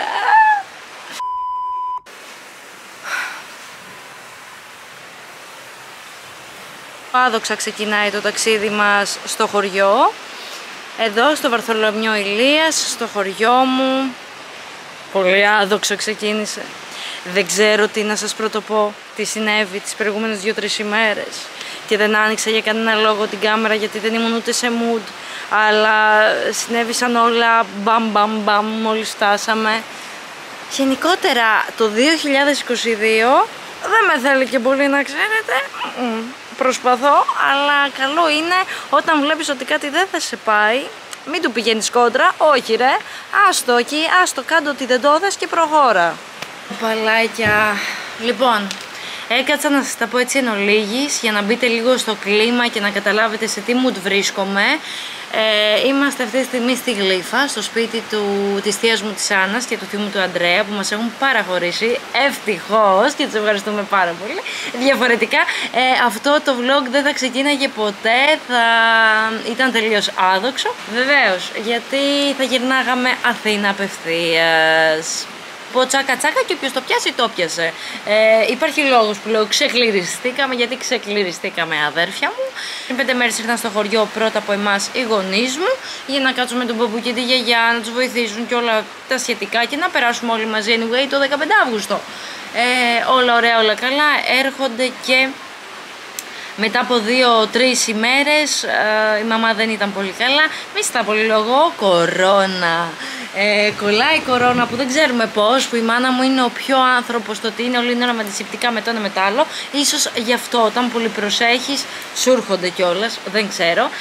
Άδοξα ξεκινάει το ταξίδι μας στο χωριό. Εδώ στο Βαρθολομιό Ηλίας, στο χωριό μου. Πολύ άδοξο ξεκίνησε. Δεν ξέρω τι να σας πρωτοπώ, τι συνέβη τις προηγούμενες δύο-τρεις ημέρες. Και δεν άνοιξα για κανένα λόγο την κάμερα γιατί δεν ήμουν ούτε σε mood. Αλλά συνέβησαν όλα μπαμ μπαμ μπαμ μόλις φτάσαμε. Γενικότερα το δύο χιλιάδες είκοσι δύο δεν με θέλει και πολύ να ξέρετε. Προσπαθώ, αλλά καλό είναι όταν βλέπεις ότι κάτι δεν θα σε πάει, μην του πηγαίνεις κόντρα, όχι ρε, άστο εκεί, άστο κάτω ότι δεν το δες και προχώρα. Παλάκια, λοιπόν, έκατσα να σας τα πω έτσι εν ολίγης για να μπείτε λίγο στο κλίμα και να καταλάβετε σε τι mood βρίσκομαι. Ε, είμαστε αυτή τη στιγμή στη Γλύφα, στο σπίτι του, της θείας μου της Άννας και του θείου μου του Αντρέα που μας έχουν παραχωρήσει, ευτυχώς, και τους ευχαριστούμε πάρα πολύ. Διαφορετικά ε, αυτό το vlog δεν θα ξεκίναγε ποτέ, θα ήταν τελείως άδοξο. Βεβαίως, γιατί θα γυρνάγαμε Αθήνα απευθείας. Πω τσάκα τσάκα και όποιος το πιάσει το πιάσε. Ε, υπάρχει λόγος που λέω ξεκληριστήκαμε, γιατί ξεκληριστήκαμε αδέρφια μου. Πριν πέντε μέρες ήρθαν στο χωριό πρώτα από εμάς οι γονείς μου για να κάτσουμε με τον παππού και τη γιαγιά, να τους βοηθήσουν και όλα τα σχετικά και να περάσουμε όλοι μαζί anyway το δεκαπέντε Αυγούστου. Ε, όλα ωραία, όλα καλά. Έρχονται και μετά από δύο-τρεις ημέρες ε, η μαμά δεν ήταν πολύ καλά. Μη στα πολύ λόγο, κορώνα. Ε, κολλάει η κορώνα που δεν ξέρουμε πώς, που η μάνα μου είναι ο πιο άνθρωπος στο ότι είναι όλη την ώρα με αντισηπτικά με το ένα με το άλλο. Ίσως γι' αυτό όταν πολύ προσέχεις σου έρχονται κιόλας, δεν ξέρω.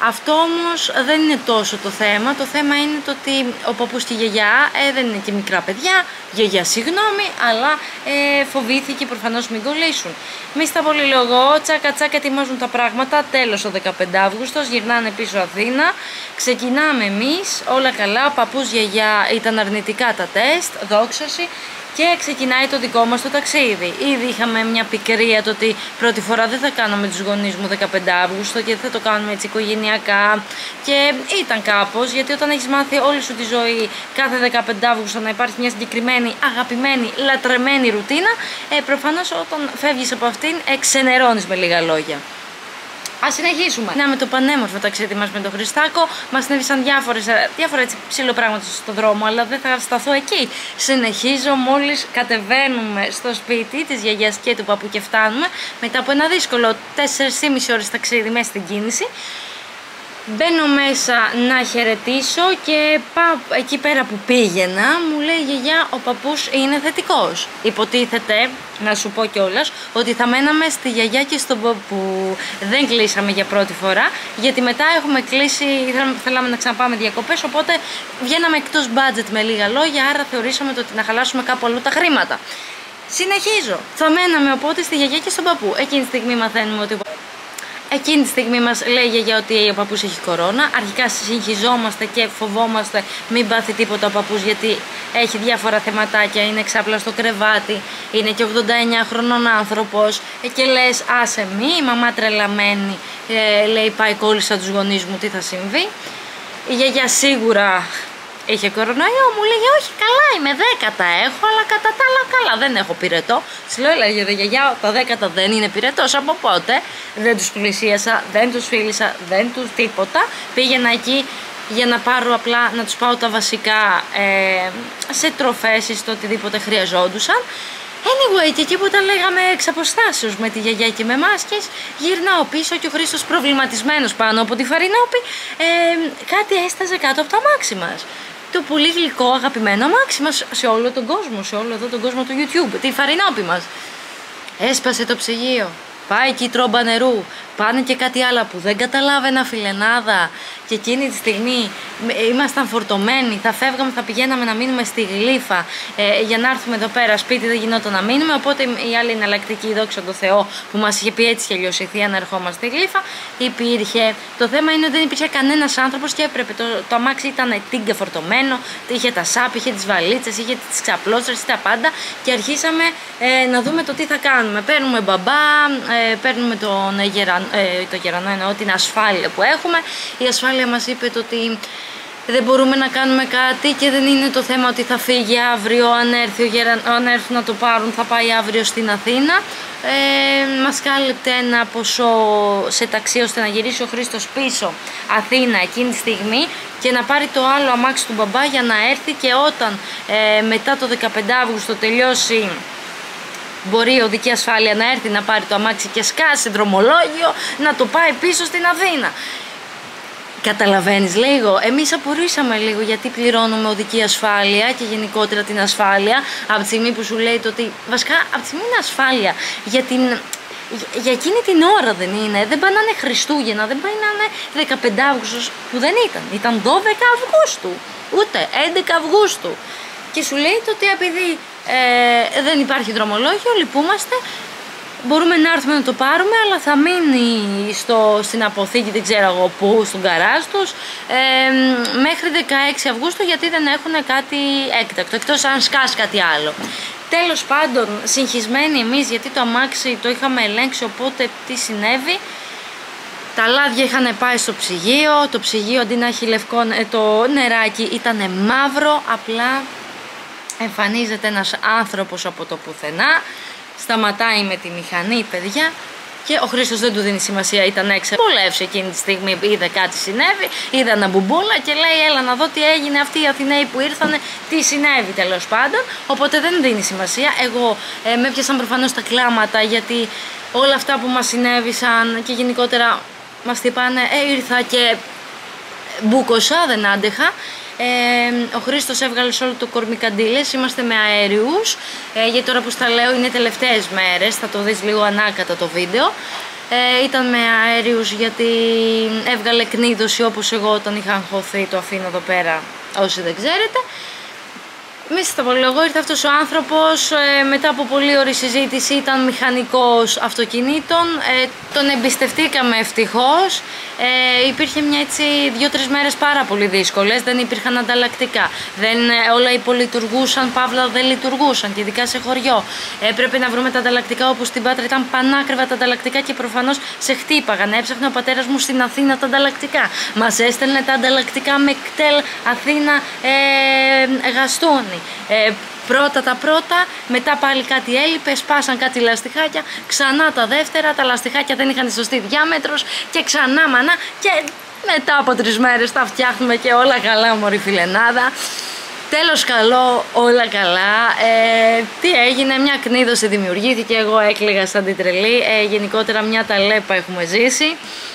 Αυτό όμως δεν είναι τόσο το θέμα. Το θέμα είναι το ότι ο παππούς και η γιαγιά ε, δεν είναι και μικρά παιδιά. Γιαγιά συγγνώμη, αλλά ε, φοβήθηκε προφανώς μην κολλήσουν. Μη στα πολυλογώ, τσάκα τσάκα ετοιμάζουν τα πράγματα. Τέλος ο δεκαπέντε Αυγούστος, γυρνάνε πίσω Αθήνα. Ξεκινάμε εμείς, όλα καλά. Παππούς, γιαγιά ήταν αρνητικά τα τεστ, δόξαση. Και ξεκινάει το δικό μας το ταξίδι. Ήδη είχαμε μια πικρία το ότι πρώτη φορά δεν θα κάνουμε τους γονείς μου δεκαπέντε Αυγούστου και δεν θα το κάνουμε έτσι οικογενειακά. Και ήταν κάπως, γιατί όταν έχεις μάθει όλη σου τη ζωή κάθε δεκαπέντε Αυγούστου να υπάρχει μια συγκεκριμένη, αγαπημένη, λατρεμένη ρουτίνα, ε, προφανώς όταν φεύγεις από αυτήν εξενερώνεις με λίγα λόγια. Ας συνεχίσουμε. Να με το πανέμορφο ταξίδι μας με τον Χριστάκο. Μας συνέβησαν διάφορες, διάφορα έτσι ψηλοπράγματα στον δρόμο, αλλά δεν θα σταθώ εκεί. Συνεχίζω μόλις κατεβαίνουμε στο σπίτι της γιαγιάς και του παππού και φτάνουμε. Μετά από ένα δύσκολο τέσσερις και μισή ώρες ταξίδι μέσα στην κίνηση. Μπαίνω μέσα να χαιρετήσω και πάω εκεί πέρα που πήγαινα, μου λέει η γιαγιά ο παππούς είναι θετικός. Υποτίθεται, να σου πω κιόλας, ότι θα μέναμε στη γιαγιά και στον παππού. Δεν κλείσαμε για πρώτη φορά, γιατί μετά έχουμε κλείσει, θέλαμε να ξαναπάμε διακοπές, οπότε βγαίναμε εκτός budget με λίγα λόγια, άρα θεωρήσαμε το ότι να χαλάσουμε κάπου αλλού τα χρήματα. Συνεχίζω. Θα μέναμε οπότε στη γιαγιά και στον παππού. Εκείνη τη στιγμή μαθαίνουμε ότι... Εκείνη τη στιγμή μας λέει η γιαγιά ότι ο παππούς έχει κορώνα. Αρχικά συγχυζόμαστε και φοβόμαστε μην πάθει τίποτα ο παππούς, γιατί έχει διάφορα θεματάκια, είναι ξάπλα στο κρεβάτι, είναι και ογδόντα εννέα χρονών άνθρωπος. Και λες άσε μη, η μαμά τρελαμένη, ε, λέει πάει κόλλησα τους γονείς μου, τι θα συμβεί. Η γιαγιά σίγουρα είχε κορονοϊό, μου λέγε όχι καλά είμαι, δέκατα έχω, αλλά κατά τα άλλα καλά, δεν έχω πυρετό. Της λέω έλεγε γιαγιά, τα δέκατα δεν είναι πυρετός, από πότε? Δεν τους πλησίασα, δεν τους φίλησα, δεν τους τίποτα. Πήγαινα εκεί για να πάρω απλά, να τους πάω τα βασικά ε, σε τροφές ή στο οτιδήποτε χρειαζόντουσαν. Anyway, και εκεί που τα λέγαμε εξ αποστάσεως με τη γιαγιά και με μάσκες, γυρνάω πίσω και ο Χρήστος προβληματισμένος πάνω από τη Φαρινόπη, ε, κάτι έσταζε κάτω από το αμάξι μας. Το πολύ γλυκό αγαπημένο αμάξι μας σε όλο τον κόσμο, σε όλο εδώ τον κόσμο του YouTube, τη Φαρινόπη μας. Έσπασε το ψυγείο, πάει εκεί η τρόμπα νερού, πάνε και κάτι άλλο που δεν καταλάβαινα φιλενάδα. Και εκείνη τη στιγμή ήμασταν φορτωμένοι, θα φεύγαμε, θα πηγαίναμε να μείνουμε στη Γλύφα ε, για να έρθουμε εδώ πέρα, σπίτι δεν γινόταν να μείνουμε, οπότε η άλλη εναλλακτική, δόξα τω Θεώ, που μας είχε πει έτσι και αλλιώς η θεία να ερχόμαστε στη Γλύφα, υπήρχε. Το θέμα είναι ότι δεν υπήρχε κανένας άνθρωπος και έπρεπε, το, το αμάξι ήταν τίγκα φορτωμένο, είχε τα σάπ, είχε τις βαλίτσες, είχε τις ξαπλώστρες, τα πάντα και αρχίσαμε ε, να δούμε το τι θα κάνουμε. Παίρνουμε μπαμπά, ε, παίρνουμε τον γερανό, ε, το γερανό εννοώ την ασφάλεια που έχουμε. Η ασφάλεια μας είπε το ότι δεν μπορούμε να κάνουμε κάτι και δεν είναι το θέμα ότι θα φύγει αύριο, αν, έρθει ο γεραν... αν έρθουν να το πάρουν θα πάει αύριο στην Αθήνα. Ε, μας κάλυπτε ένα ποσό σε ταξί ώστε να γυρίσει ο Χρήστος πίσω Αθήνα εκείνη τη στιγμή και να πάρει το άλλο αμάξι του μπαμπά για να έρθει, και όταν ε, μετά το δεκαπέντε Αυγούστου τελειώσει μπορεί η οδική ασφάλεια να έρθει να πάρει το αμάξι και σκάσει δρομολόγιο να το πάει πίσω στην Αθήνα. Καταλαβαίνεις λίγο, εμείς απορρίσαμε λίγο γιατί πληρώνουμε οδική ασφάλεια και γενικότερα την ασφάλεια από τη στιγμή που σου λέει το ότι βασικά από τη στιγμή είναι ασφάλεια για, την, για εκείνη την ώρα δεν είναι, δεν πάει να είναι Χριστούγεννα, δεν πάει να είναι δεκαπέντε Αυγούστου που δεν ήταν, ήταν δώδεκα Αυγούστου, ούτε έντεκα Αυγούστου και σου λέει το ότι επειδή ε, δεν υπάρχει δρομολόγιο, λυπούμαστε. Μπορούμε να έρθουμε να το πάρουμε, αλλά θα μείνει στο, στην αποθήκη, δεν ξέρω εγώ πού, στον γκαράζ τους, ε, μέχρι δεκαέξι Αυγούστου, γιατί δεν έχουν κάτι έκτακτο, εκτός αν σκάσει κάτι άλλο. Τέλος πάντων, συγχυσμένοι εμείς, γιατί το αμάξι το είχαμε ελέγξει, οπότε τι συνέβη. Τα λάδια είχαν πάει στο ψυγείο, το ψυγείο αντί να έχει λευκό το νεράκι ήταν μαύρο, απλά εμφανίζεται ένας άνθρωπος από το πουθενά. Σταματάει με τη μηχανή, παιδιά, και ο Χρήστος δεν του δίνει σημασία, ήταν έξω. Πολεύσε εκείνη τη στιγμή, είδε κάτι συνέβη, είδε ένα μπουμπούλα και λέει: έλα να δω τι έγινε, αυτοί οι Αθηναίοι που ήρθανε, τι συνέβη τέλος πάντων. Οπότε δεν δίνει σημασία. Εγώ ε, με έπιασαν προφανώς τα κλάματα, γιατί όλα αυτά που μας συνέβησαν και γενικότερα μας χτυπάνε, ε, ήρθα και μπούκοσα, δεν άντεχα. Ε, ο Χρήστος έβγαλε σε όλο το κορμί καντήλες, είμαστε με αέριους, ε, γιατί τώρα που στα λέω είναι τελευταίες μέρες, θα το δεις λίγο ανάκατα το βίντεο. Ε, ήταν με αέριους γιατί έβγαλε κνίδωση όπως εγώ όταν είχα αγχωθεί, το αφήνω εδώ πέρα όσοι δεν ξέρετε. Μη στα πολύ εγώ, ήρθε αυτός ο άνθρωπος, ε, μετά από πολύ ωραία συζήτηση, ήταν μηχανικός αυτοκινήτων, ε, τον εμπιστευτήκαμε ευτυχώς, ε, υπήρχε μια έτσι δύο-τρεις μέρες πάρα πολύ δύσκολες, δεν υπήρχαν ανταλλακτικά, δεν, ε, όλα υπολειτουργούσαν, παύλα δεν λειτουργούσαν και ειδικά σε χωριό. Έπρεπε να βρούμε τα ανταλλακτικά όπου στην Πάτρα ήταν πανάκριβα τα ανταλλακτικά και προφανώς σε χτύπαγαν. Έψαχνε ο πατέρας μου στην Αθήνα τα ανταλλακτικά, μας έστελνε τα ανταλλακτικά με κτέλ Αθήνα ε, Γαστούνη. Ε, πρώτα τα πρώτα, μετά πάλι κάτι έλειπε, σπάσαν κάτι λαστιχάκια, ξανά τα δεύτερα, τα λαστιχάκια δεν είχαν σωστή διάμετρος και ξανά μανά και μετά από τρεις μέρες τα φτιάχνουμε και όλα καλά μωρή φιλενάδα. Τέλος καλό, όλα καλά. Ε, τι έγινε, μια κνίδωση δημιουργήθηκε, εγώ έκλαιγα σαν την τρελή, ε, γενικότερα μια ταλέπα έχουμε ζήσει.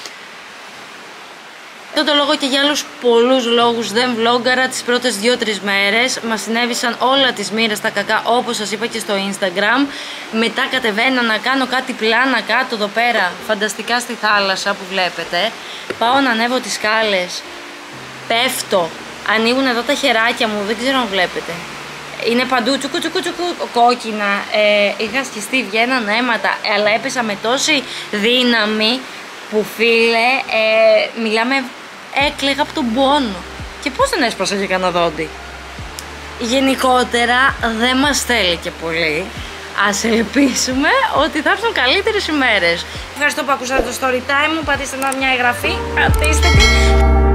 Τότε λόγο και για άλλους πολλούς λόγους δεν βλόγκαρα τις πρώτες δύο-τρεις μέρες. Μας συνέβησαν όλα τις μοίρες τα κακά όπως σας είπα και στο Instagram. Μετά κατεβαίνω να κάνω κάτι πλάνα κάτω εδώ πέρα, φανταστικά στη θάλασσα που βλέπετε. Πάω να ανέβω τις σκάλες, πέφτω, ανοίγουν εδώ τα χεράκια μου, δεν ξέρω αν βλέπετε. Είναι παντού τσουκου τσουκου τσουκου κόκκινα, ε, είχα σκιστεί, βγαίναν αίματα, αλλά έπεσα με τόση δύναμη που φίλε, ε, μιλάμε, έκλαιγα από τον πόνο. Και πώς δεν έσπασα και κανένα δόντι. Γενικότερα δεν μας θέλει και πολύ. Ας ελπίσουμε ότι θα έρθουν καλύτερες ημέρες. Ευχαριστώ που ακούσατε το story time μου. Πατήστε να μια εγγραφή. Πατήστε την.